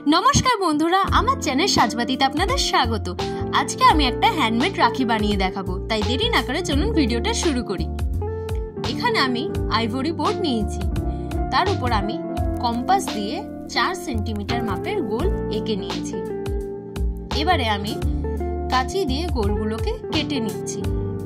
নমস্কার বন্ধুরা, আমার চ্যানেল সাজবাতিতে আপনাদের স্বাগত। আজকে আমি একটা হ্যান্ডমেড রাখি বানিয়ে দেখাবো, তাই দেরি না করে চলুন ভিডিওটা শুরু করি। এখানে আমি আইভরি বোর্ড নিয়েছি, তার উপর আমি কম্পাস দিয়ে 4 সেন্টিমিটার মাপের গোল এঁকে নিয়েছি। এবারে আমি কাঁচি দিয়ে গোলগুলোকে কেটে নিচ্ছি।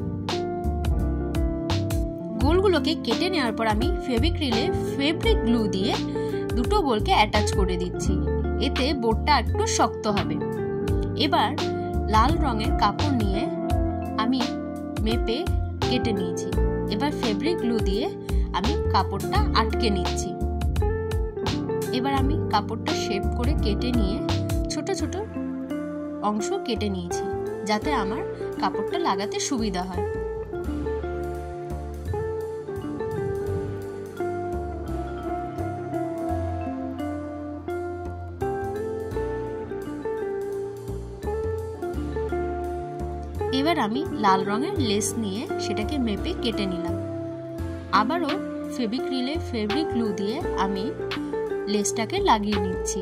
গোলগুলোকে কেটে নেওয়ার পর আমি ফেভিক্রিলে ফেব্রিক গ্লু দিয়ে দুটো গোলকে অ্যাটাচ করে দিচ্ছি, এতে বোর্ডটা একটু শক্ত হবে। এবার লাল রঙের কাপড় নিয়ে আমি মেপে কেটে নিয়েছি। এবার ফেব্রিক গ্লু দিয়ে আমি কাপড়টা আটকে নিচ্ছি। এবার আমি কাপড়টা শেপ করে কেটে নিয়ে ছোট ছোট অংশ কেটে নিয়েছি, যাতে আমার কাপড়টা লাগাতে সুবিধা হয়। এবার আমি লাল রঙের লেস নিয়ে সেটাকে মেপে কেটে নিলাম। আবারও ফেভিক্রিলে ফেব্রিক গ্লু দিয়ে আমি লেসটাকে লাগিয়ে নিচ্ছি।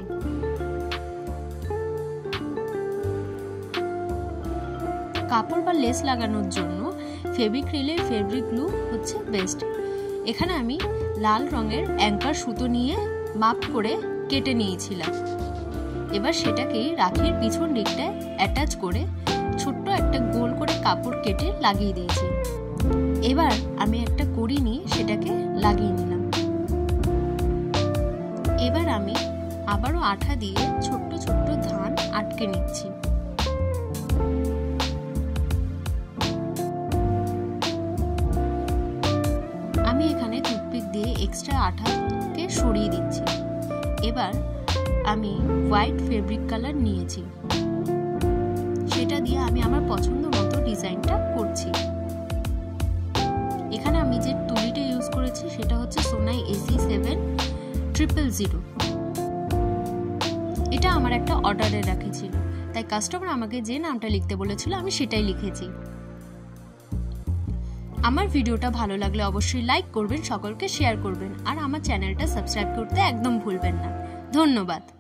কাপড় বা লেস লাগানোর জন্য ফেভিক্রিলে ফেব্রিক গ্লু হচ্ছে বেস্ট। এখানে আমি লাল রঙের অ্যাঙ্কার সুতো নিয়ে মাপ করে কেটে নিয়েছিলাম। এবার সেটাকে রাখির পিছন দিকটায় অ্যাটাচ করে ছোট্ট একটা গোল করে কাপড় কেটে লাগিয়ে দিয়েছি। এবার আমি একটা কড়ি নিয়ে সেটাকে লাগিয়ে নিলাম। এবার আমি আবারও আঠা দিয়ে ছোট্ট ছোট্ট ধান আটকে নিচ্ছি। আমি এখানে টুথপিক দিয়ে এক্সট্রা আঠাকে সরিয়ে দিচ্ছি। এবার আমি হোয়াইট ফেব্রিক কালার নিয়েছি, সেটা দিয়ে আমি আমার পছন্দ মতো ডিজাইনটা করছি। এখানে আমি যে তুলিটা ইউজ করেছি সেটা হচ্ছে সোনাই AC7000। এটা আমার একটা অর্ডারে রাখা ছিল, তাই কাস্টমার আমাকে যে নামটা লিখতে বলেছিল আমি সেটাই লিখেছি। আমার ভিডিওটা ভালো লাগলে অবশ্যই লাইক করবেন, সকলকে শেয়ার করবেন, আর আমার চ্যানেলটা সাবস্ক্রাইব করতে একদম ভুলবেন না। ধন্যবাদ।